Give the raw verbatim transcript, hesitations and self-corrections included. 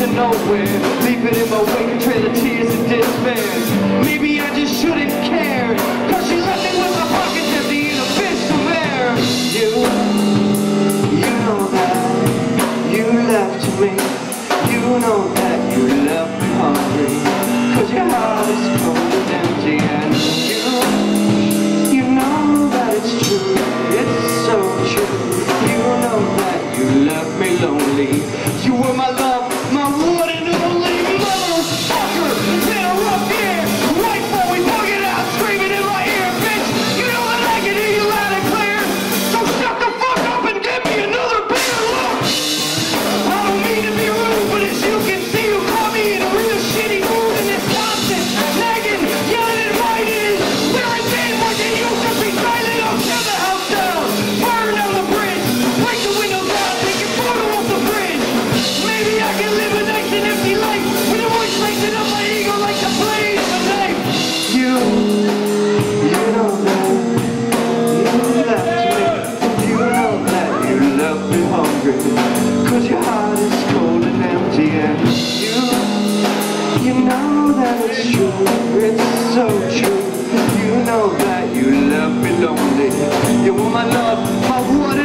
to nowhere, leaving in my wake a trail of tears and despair. Maybe I just shouldn't care, cause she left me with my pockets empty and a fist of air. You, you know that you left me. You know that you left me hungry, cause your heart is cold and empty. And you, you know that it's true, it's so true. You know that you left me lonely. You were my love, my one and only motherfucker. In a rough year, right before we bug it out, screaming in my ear, bitch. You know that I can hear you loud and clear. So shut the fuck up and give me another beer. Look, I don't mean to be rude, but as you can see, you caught me in a real shitty mood, and it's constant nagging, yelling and fighting. We're in bed where they used to be silent. I'll tear the house down, burn down the bridge, break the windows out, take your photo off the bridge. Maybe I can live a nice and empty life with a voice lacing up my ego like the blade of a knife. You, you know that you left me. You know that you left me hungry, cause your heart is cold and empty. And you, you know that it's true, it's so true. You know that you left me lonely. You were my love, my one